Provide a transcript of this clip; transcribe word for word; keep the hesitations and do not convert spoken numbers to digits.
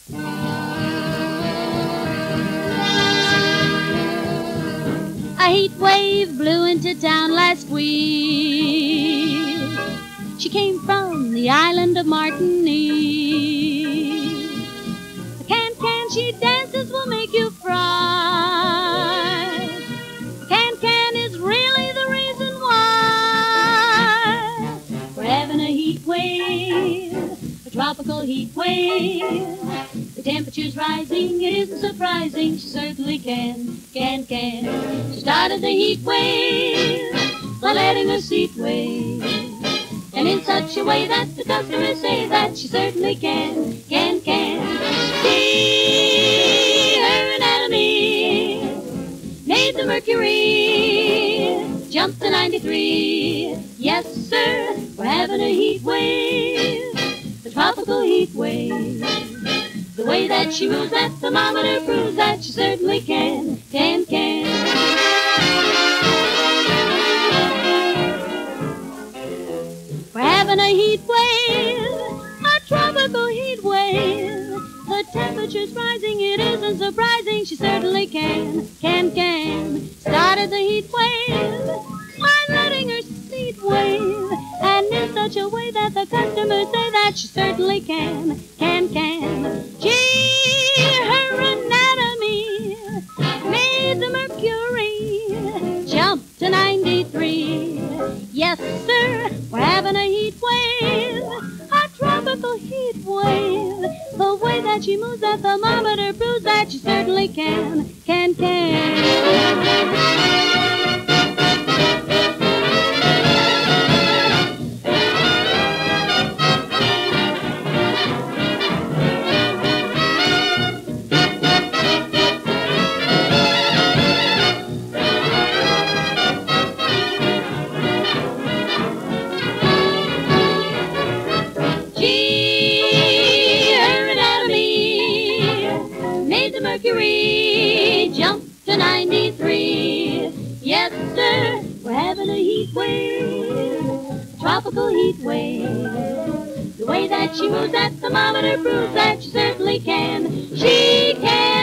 A heat wave blew into town last week. She came from the island of Martinique. The can-can she dances will make you fry. Can-can is really the reason why we're having a heat wave, a tropical heat wave. The temperature's rising, it isn't surprising, she certainly can, can, can. She started the heat wave by letting her seat wave, and in such a way that the customers say that she certainly can, can, can. See her anatomy, made the mercury jump to ninety-three. Yes, sir, we're having a heat wave, the tropical heat wave. The way that she moves that thermometer proves that she certainly can, can, can. We're having a heat wave, a tropical heat wave. The temperature's rising, it isn't surprising, she certainly can, can, can. Started the heat wave by letting her seat wave, and in such a way that the customers say that she certainly can, can, can. Gee, her anatomy made the mercury jump to ninety-three. Yes, sir, we're having a heat wave, a tropical heat wave. The way that she moves that thermometer proves that she certainly can, can, can. Mercury jump to ninety-three. Yes, sir, we're having a heat wave, tropical heat wave. The way that she moves that thermometer proves that she certainly can. She can.